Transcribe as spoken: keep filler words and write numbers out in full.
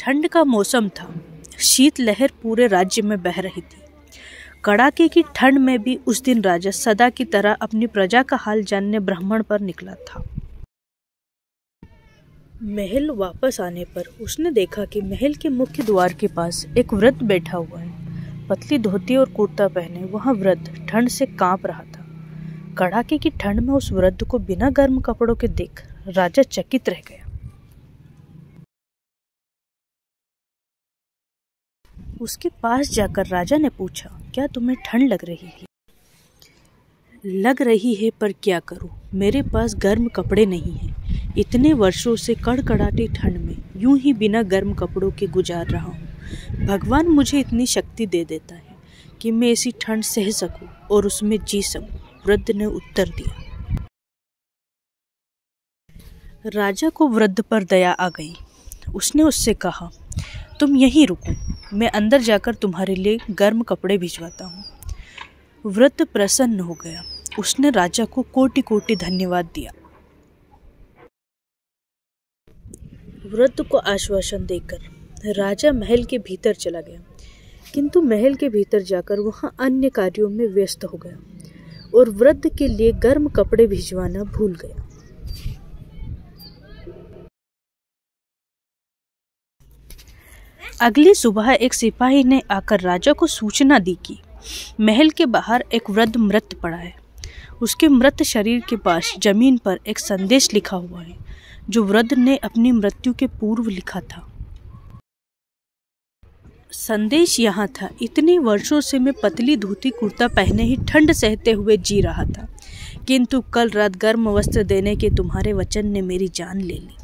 ठंड का मौसम था। शीत लहर पूरे राज्य में बह रही थी। कड़ाके की ठंड में भी उस दिन राजा सदा की तरह अपनी प्रजा का हाल जानने भ्रमण पर निकला था। महल वापस आने पर उसने देखा कि महल के मुख्य द्वार के पास एक वृद्ध बैठा हुआ है। पतली धोती और कुर्ता पहने वह वृद्ध ठंड से कांप रहा था। कड़ाके की ठंड में उस वृद्ध को बिना गर्म कपड़ों के देख राजा चकित रह गया। उसके पास जाकर राजा ने पूछा, क्या तुम्हें ठंड लग रही है? लग रही है, पर क्या करूं? मेरे पास गर्म कपड़े नहीं हैं। इतने वर्षों से कड़कड़ाती ठंड में यूं ही बिना गर्म कपड़ों के गुजार रहा हूं। भगवान मुझे इतनी शक्ति दे देता है कि मैं ऐसी ठंड सह सकूं और उसमें जी सकूं। वृद्ध ने उत्तर दिया। राजा को वृद्ध पर दया आ गई। उसने उससे कहा, तुम यहीं रुको, मैं अंदर जाकर तुम्हारे लिए गर्म कपड़े भिजवाता हूँ। वृद्ध प्रसन्न हो गया। उसने राजा को कोटि कोटि धन्यवाद दिया। वृद्ध को आश्वासन देकर राजा महल के भीतर चला गया, किंतु महल के भीतर जाकर वहाँ अन्य कार्यों में व्यस्त हो गया और वृद्ध के लिए गर्म कपड़े भिजवाना भूल गया। अगली सुबह एक सिपाही ने आकर राजा को सूचना दी कि महल के बाहर एक वृद्ध मृत पड़ा है। उसके मृत शरीर के पास जमीन पर एक संदेश लिखा हुआ है, जो वृद्ध ने अपनी मृत्यु के पूर्व लिखा था। संदेश यहाँ था, इतने वर्षों से मैं पतली धोती कुर्ता पहने ही ठंड सहते हुए जी रहा था, किंतु कल रात गर्म वस्त्र देने के तुम्हारे वचन ने मेरी जान ले ली।